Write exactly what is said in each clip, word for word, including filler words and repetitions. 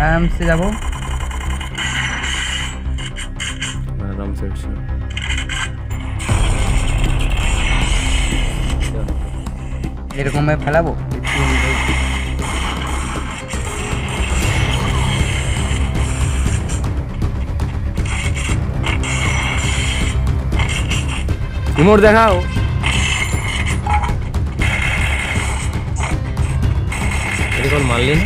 आराम से जाबो आराम से এরকম ভাবে ফেলাবো। रिमोट देखाओ। कौन मान ली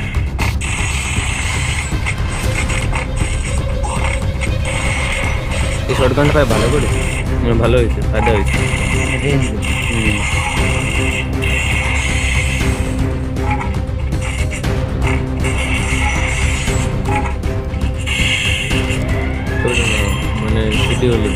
শর্টগানটা পাই ভালো করে ভালো হয়েছে ফায়দা হয়েছে। মানে সিটি হলে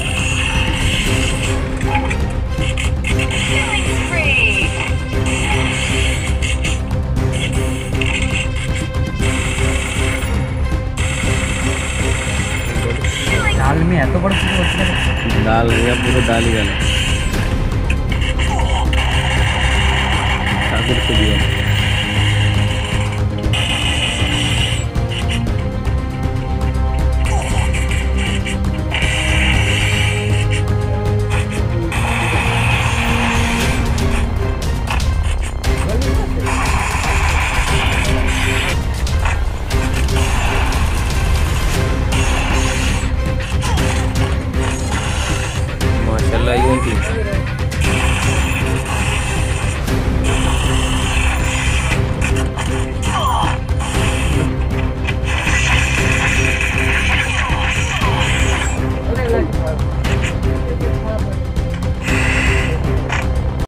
दाल में एत बड़ दाल पूरा दाल ही गल ठाकुर से दिया।